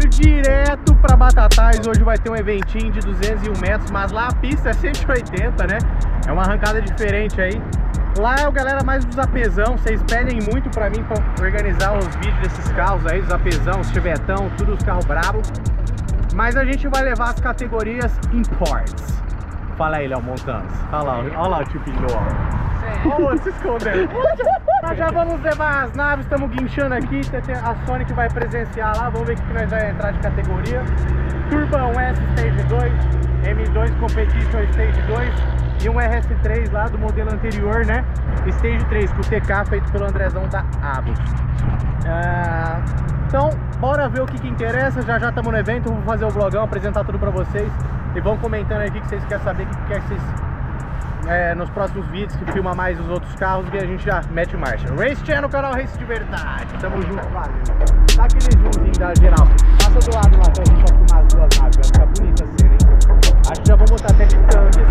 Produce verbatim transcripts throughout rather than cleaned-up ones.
indo direto pra Batatais. Hoje vai ter um eventinho de duzentos e um metros, mas lá a pista é cento e oitenta, né? É uma arrancada diferente aí. Lá é o galera mais dos apesão. Vocês pedem muito pra mim pra organizar os vídeos desses carros aí, os apesão, os chevetão, tudo os carros bravos. Mas a gente vai levar as categorias Imports. Fala aí, Léo Montanos. Olha lá, olha lá o tipinho do ó. Olha o outro se escondendo. Nós já vamos levar as naves, estamos guinchando aqui. A Sonic vai presenciar lá, vamos ver o que nós vamos entrar de categoria. Turbão S Stage dois, M dois Competition Stage dois e um R S três lá do modelo anterior, né? Stage três com o T K feito pelo Andrezão da Avos. Ah, então, bora ver o que, que interessa. Já já estamos no evento, vou fazer o vlogão, apresentar tudo pra vocês. E vão comentando aí o que, que vocês querem saber, o que, que, que vocês... É, nos próximos vídeos que filma mais os outros carros e a gente já mete marcha. Race Channel, canal Race de verdade. Tamo junto, valeu. Dá aquele zoomzinho da geral. Passa do lado lá pra gente filmar as duas naves. Vai ficar bonita a cena, hein? Acho que já vou botar até de câmbio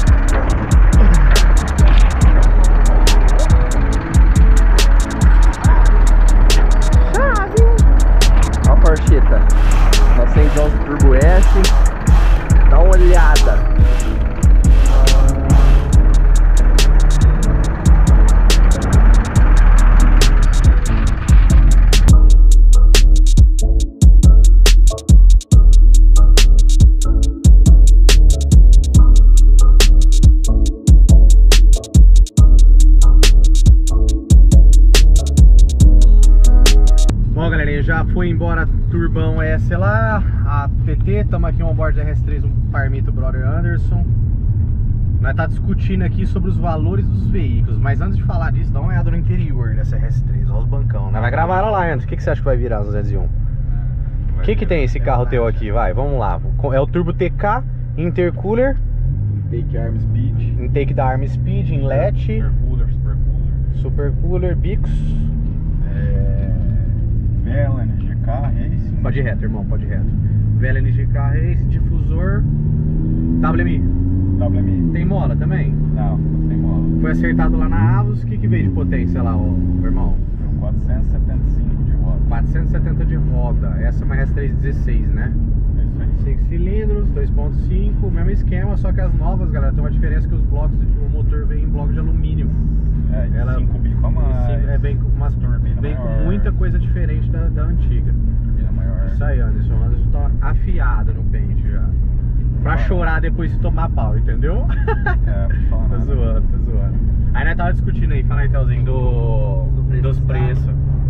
Olha a Porscheta. novecentos e onze Turbo S. Dá uma olhada. Já foi embora Turbão S lá, a P T, estamos aqui on board R S três, um Parmito Brother Anderson. Nós tá discutindo aqui sobre os valores dos veículos, mas antes de falar disso, dá uma olhada no interior dessa R S três, olha os bancão, né? Vai gravar ela lá, Anderson, o que, que você acha que vai virar no duzentos e um? O que que tem esse carro teu aqui? Vai, vamos lá. É o Turbo T K, Intercooler, Intake Arm Speed, Intake da Arm Speed, Inlet, Supercooler, Supercooler, Supercooler, Bicos, é... Vela, N G K, Racing. Pode ir reto, irmão, pode ir reto. Vela N G K Race, difusor, W M I. W M I. Tem mola também? Não, não tem mola. Foi acertado lá na Avos, o que que veio de potência lá, ó, irmão? quatrocentos e setenta e cinco de roda. quatrocentos e setenta de roda, essa é uma R S três dezesseis, né? É isso aí. cinco cilindros, dois ponto cinco, mesmo esquema, só que as novas, galera, tem uma diferença que os blocos, o motor vem em bloco de alumínio. É, e Ela, cinco bico a mais. Cinco, é, vem com, umas, turbina vem maior. com muita coisa diferente da, da antiga. Turbina maior. Isso aí, Anderson, o Anderson tá afiado no pente já. Pra chorar depois de tomar pau, entendeu? É, pra falar Tô nada. zoando, tô zoando. Aí nós tava discutindo aí, fala aí, Telzinho, do, Do preço dos dos preços.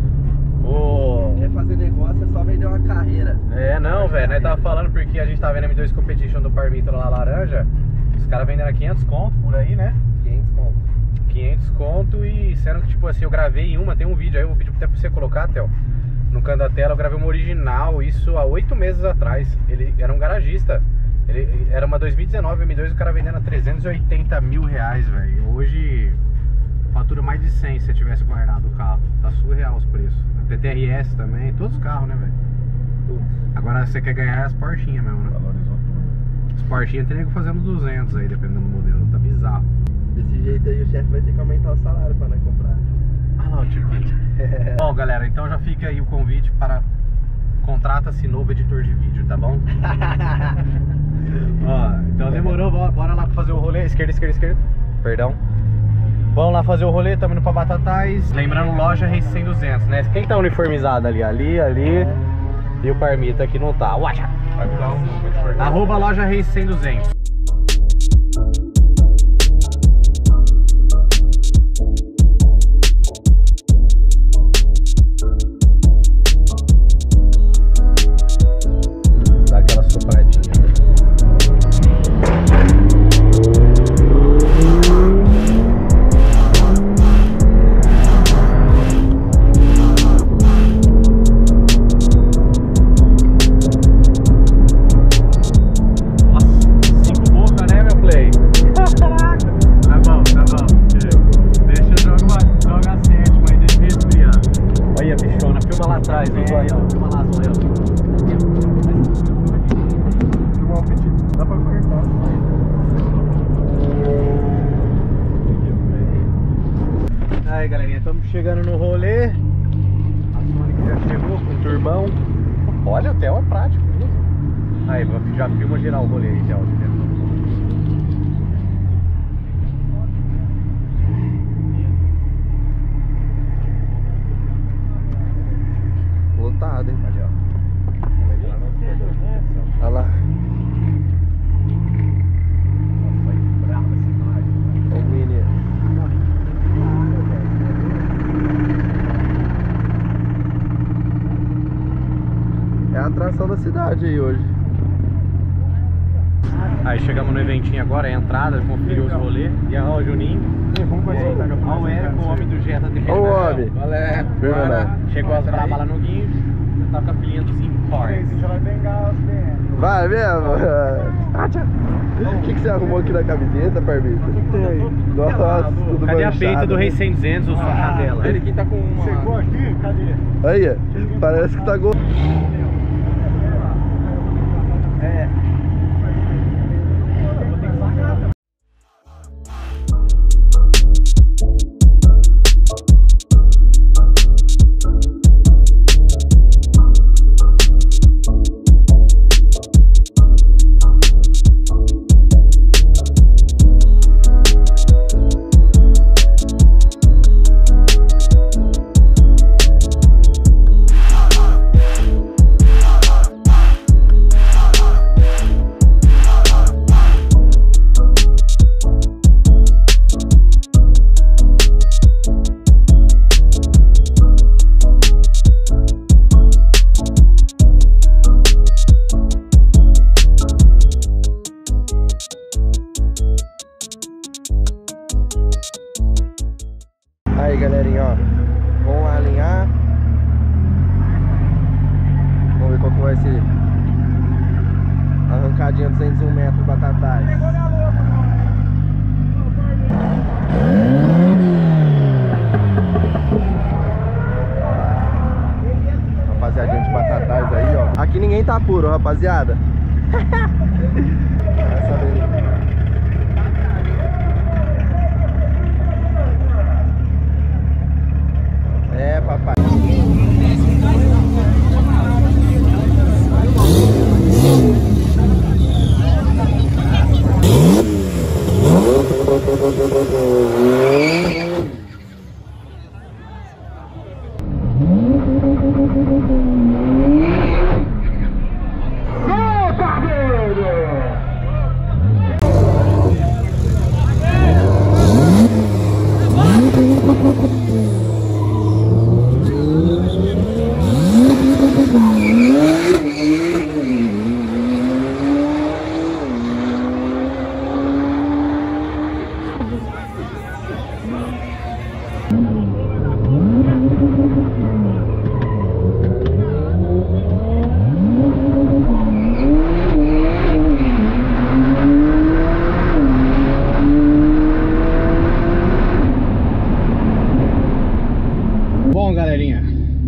O... Quer fazer negócio é só vender uma carreira. É, não, velho, nós tava falando porque a gente tá vendo M dois Competition do Parmito lá, laranja. Os caras vendendo a quinhentos conto por aí, né? quinhentos conto. quinhentos conto e sendo que, tipo assim, eu gravei uma, tem um vídeo aí, eu vou pedir até pra você colocar, Theo. No canto da tela, eu gravei uma original, isso há oito meses atrás. Ele era um garagista. Ele era uma dois mil e dezenove M dois, o cara vendendo a trezentos e oitenta mil reais, velho. Hoje fatura mais de cem se você tivesse guardado o carro. Tá surreal os preços. A T T R S também, todos os carros, né, velho? Agora você quer ganhar as Porschinhas mesmo, né? Valorizou tudo. As Porschinhas tem que fazer uns duzentos aí, dependendo do modelo. Tá bizarro. Desse jeito aí o chefe vai ter que aumentar o salário pra nós comprar. Ah lá o tipinho. Bom, galera, então já fica aí o convite para contrata-se novo editor de vídeo, tá bom? Ó, então demorou, bora, bora lá pra fazer o rolê. Esquerda, esquerda, esquerda. Perdão. Vamos lá fazer o rolê, estamos indo pra Batatais. Lembrando, loja Race cem duzentos, né? Quem tá uniformizado ali? Ali, ali. E o Parmito aqui não tá. Uacha! Vai virar um novo. Arroba loja Race cem duzentos. Dá aquela sopradinha. Aí galerinha, estamos chegando no rolê. A Sonic já chegou com o turbão. Olha, o Theo é prático mesmo. Aí, já filma geral o rolê aí, Theo. Lotado, hein? Ali, ó. Olha lá. Nossa, aí, brava essa imagem. Olha o menino. É a atração da cidade aí hoje. Aí chegamos no eventinho agora, é a entrada, conferiu os rolês. E olha o Juninho. Olha o Érico, o homem do Jetta de Olha o homem. Valeu. Verdade. Chegou as brabas lá no Guinho. Tá com a filhinha dos Imports. Vai mesmo? Ah, tchau. O que, que você arrumou aqui na camiseta, Parmita? Nossa, tudo Cadê a manchado, peita do né? Rei cem duzentos ou sua cadela? Ele aqui tá com uma... Chegou aqui? Cadê? Aí, parece que tá gol. É. Aí, galerinha, ó. Vamos lá alinhar. Vamos ver qual que vai ser. Arrancadinha duzentos e um metros, Batatais. Rapaziadinha de Batatais aí, ó. Aqui ninguém tá puro, rapaziada. Essa daí. É, papai. Bom, galerinha,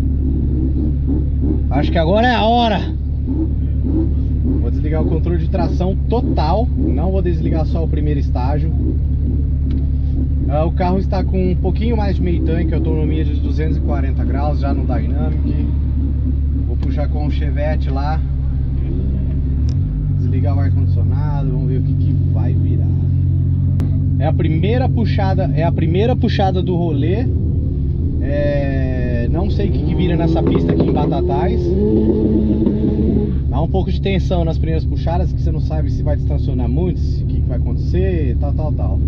acho que agora é a hora. Vou desligar o controle de tração total. Não vou desligar só o primeiro estágio. ah, O carro está com um pouquinho mais de meio tanque, autonomia de duzentos e quarenta graus já no Dynamic. Vou puxar com o Chevette lá, desligar o ar-condicionado. Vamos ver o que, que vai virar. É a primeira puxada, é a primeira puxada do rolê. É, não sei o que, que vira nessa pista aqui em Batatais. Dá um pouco de tensão nas primeiras puxadas, que você não sabe se vai distracionar muito, o que, que vai acontecer, tal, tal, tal.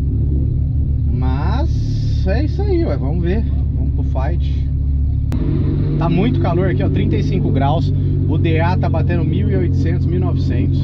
Mas é isso aí, ué, vamos ver. Vamos pro fight. Tá muito calor aqui, ó, trinta e cinco graus. O D A tá batendo mil e oitocentos, mil e novecentos.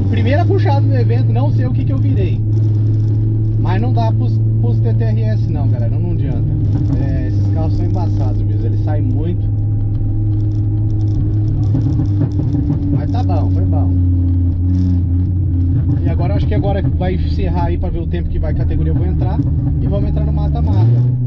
primeira puxada do evento, não sei o que que eu virei. Mas não dá pros, pros T T R S não, galera, não, não adianta. É, esses carros são embaçados mesmo, eles saem muito. Mas tá bom, foi bom. E agora acho que agora vai encerrar aí pra ver o tempo que vai categoria eu vou entrar. E vamos entrar no mata-mata.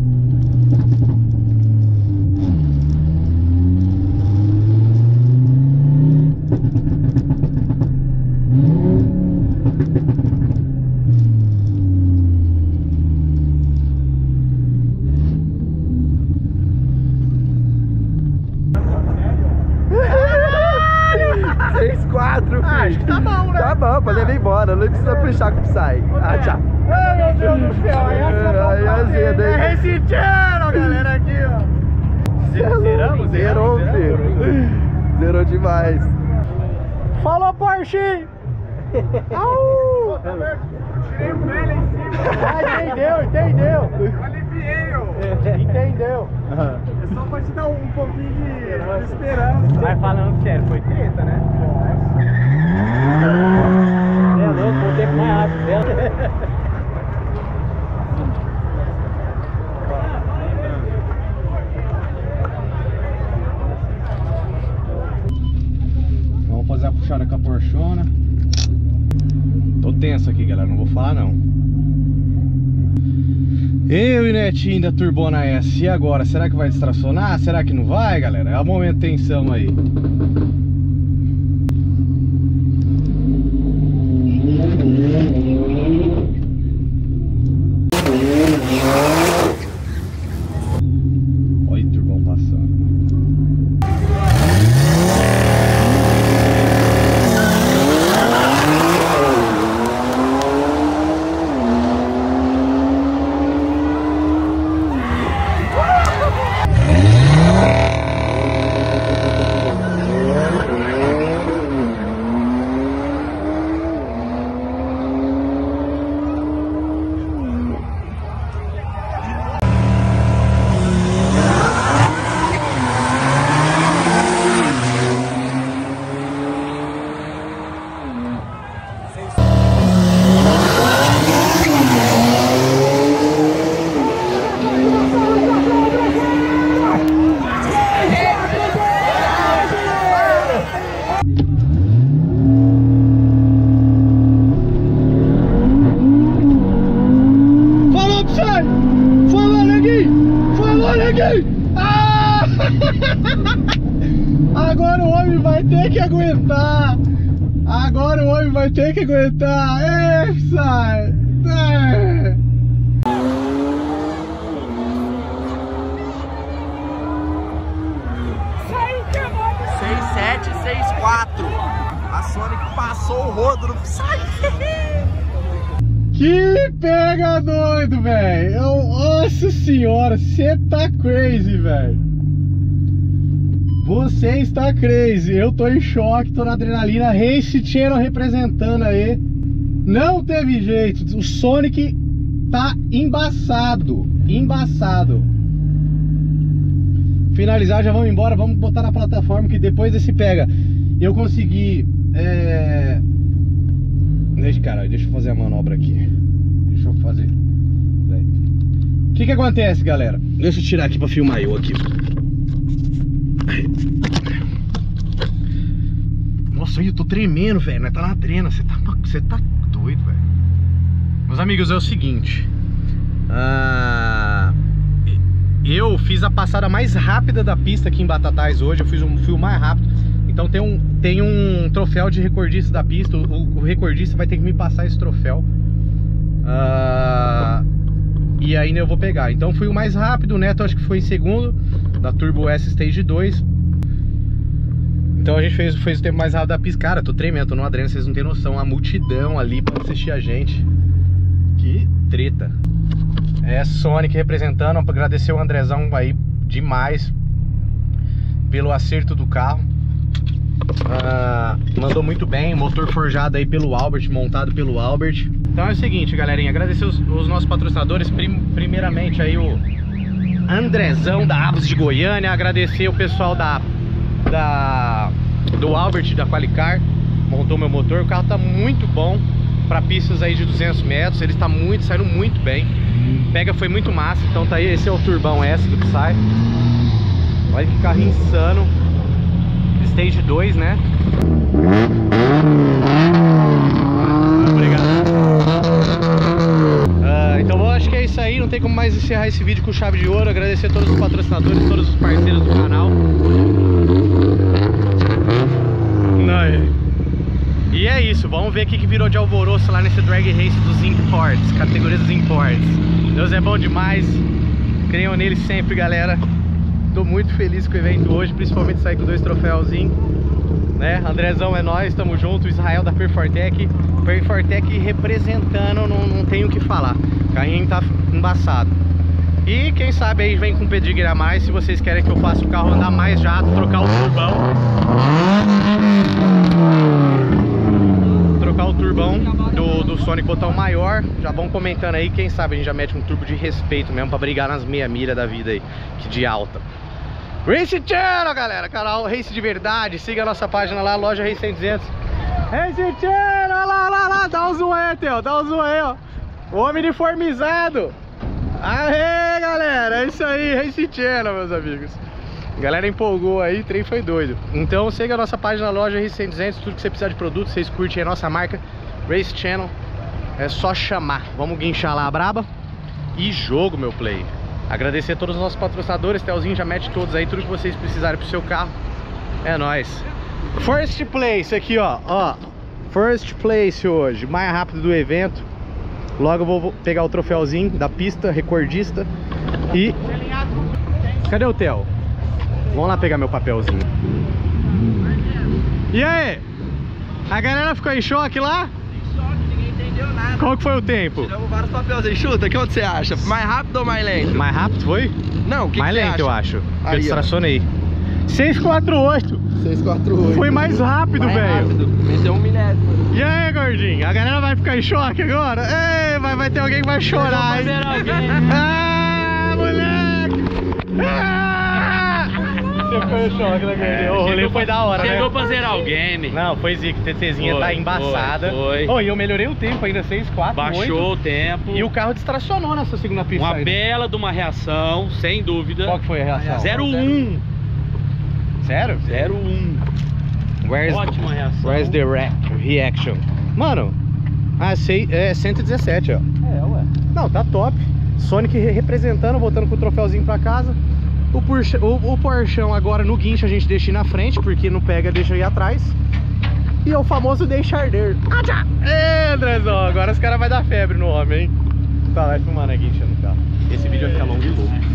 seis quatro, filho. Ah, acho que tá bom, né? Tá bom, pode levar embora, não precisa puxar com o Psy. Ah, tchau. Ai, meu Deus do céu, aí Aí é azedo, hein? é reciteiro, galera, aqui, ó. Zeramos, Zerou, filho. Zerou demais. Falou, Porsche! Au! Tirei o pé lá em cima. Ah, entendeu, entendeu. Aliviei, ó. Entendeu. É só pra te dar um pouquinho de esperança. Mas falando sério, foi treta, né? É louco, foi o tempo mais rápido dela. Vamos fazer a puxada com a Porschona. Tô tenso aqui, galera, não vou falar não. Eu e Netinho da Turbona S. E agora? Será que vai distracionar? Será que não vai, galera? É o momento de tensão aí. Olha o turbão passando. Ah! Agora o homem vai ter que aguentar. Agora o homem vai ter que aguentar. É, sai. É. seis sete, seis quatro. A Sonic passou o rodo no Psy. Que pega doido, velho. Nossa senhora, você tá crazy, velho. Você está crazy. Eu tô em choque, tô na adrenalina. Race Channel representando aí. Não teve jeito. O Sonic tá embaçado. Embaçado. Finalizar, já vamos embora. Vamos botar na plataforma que depois desse pega. Eu consegui... É... Deixa, cara, deixa eu fazer a manobra aqui. Deixa eu fazer. O que que acontece, galera? Deixa eu tirar aqui pra filmar eu aqui. Nossa, eu tô tremendo, velho. Nós tá na drena. Você tá, você tá doido, velho. Meus amigos, é o seguinte. Ah, eu fiz a passada mais rápida da pista aqui em Batatais hoje. Eu fiz um fio mais rápido. Então tem um, tem um troféu de recordista da pista. O, o recordista vai ter que me passar esse troféu. Uh, e aí eu vou pegar. Então fui o mais rápido. O Neto acho que foi em segundo, da Turbo S Stage dois. Então a gente fez, fez o tempo mais rápido da pista. Cara, tô tremendo, tô no adreno, vocês não tem noção. A multidão ali pra assistir a gente. Que treta. É Sonic representando. Agradecer o Andrezão aí demais pelo acerto do carro. Uh, mandou muito bem, motor forjado aí pelo Albert, montado pelo Albert. Então é o seguinte, galerinha, agradecer os, os nossos patrocinadores, prim, primeiramente aí o Andrezão da Avos de Goiânia, agradecer o pessoal da, da do Albert da Qualicar, montou meu motor. O carro tá muito bom para pistas aí de duzentos metros. Ele tá muito, saindo muito bem. Pega foi muito massa. Então tá aí, esse é o turbão S do Psy. Olha que carro insano. Stage dois, né? Obrigado. Uh, então eu acho que é isso aí. Não tem como mais encerrar esse vídeo com chave de ouro. Agradecer a todos os patrocinadores, todos os parceiros do canal. Não, e é isso, vamos ver o que que virou de alvoroço lá nesse Drag Race dos Imports, categorias dos Imports. Deus é bom demais, creiam nele sempre, galera. Tô muito feliz com o evento hoje, principalmente sair com dois troféuzinhos, né? Andrezão é nóis, tamo junto. Israel da Perfortec, Perfortec representando, não, não tenho o que falar. O carrinho tá embaçado. E quem sabe aí vem com pedigree a mais, se vocês querem que eu faça o carro andar mais jato, trocar o turbão. Trocar o turbão do, do Sonic, botar um maior. Já vão comentando aí, quem sabe a gente já mete um turbo de respeito mesmo pra brigar nas meia milha da vida aí, que de alta. Race Channel, galera, canal Race de verdade. Siga a nossa página lá, loja Race cem duzentos. Race Channel, olha lá, lá, lá, dá um zoom aí, Theo, dá um zoom aí, ó. O homem uniformizado. Aê, galera, é isso aí, Race Channel, meus amigos. A galera empolgou aí, o trem foi doido. Então siga a nossa página, loja Race cem duzentos, tudo que você precisar de produto, vocês curtem a nossa marca Race Channel, é só chamar. Vamos guinchar lá a braba. E jogo, meu play. Agradecer a todos os nossos patrocinadores, Telzinho já mete todos aí, tudo que vocês precisarem pro seu carro. É nóis. First place aqui, ó, ó. First place hoje, mais rápido do evento. Logo eu vou pegar o troféuzinho da pista, recordista. E... cadê o Theo? Vamos lá pegar meu papelzinho. E aí? A galera ficou em choque lá? Em choque, ninguém entendeu nada. Qual que foi o tempo? Tiramos vários papéis aí. Chuta, que onde você acha? Mais rápido ou mais lento? Mais rápido foi? Não, o que mais que lento, você eu acha? acho. Aí, Eu distracionei. seis quatro oito. seis quatro oito. Foi mais rápido, mais velho. rápido. Meteu um milésimo. E aí, gordinho? A galera vai ficar em choque agora? Ei, vai, vai ter alguém que vai chorar, hein? Ah, moleque! Ah! Você ficou em choque, né, gordinho? O rolê foi da hora, né? Chegou pra zerar o game. Não, foi zica, TTzinha tá Foi, embaçada. foi, foi. Oh, e eu melhorei o tempo ainda, seis quatro oito. Baixou o tempo. E o carro distracionou nessa segunda pista. Uma aí. bela de uma reação, sem dúvida. Qual que foi a reação? zero um. Sério? zero um. Where's, Ótima reação. where's the re reaction? Mano, ah, sei, é cento e dezessete, ó. É, ué. Não, tá top. Sonic re representando, voltando com o troféuzinho pra casa. O, Porsche, o, o Porschão agora no guincho a gente deixa ir na frente, porque não pega, deixa ir atrás. E é o famoso deixa arder. Ah, tchá! Ê, Andrezão, agora os caras vão dar febre no homem, hein? Tá, vai filmando a guincha no carro. Esse vídeo vai ficar longo e louco.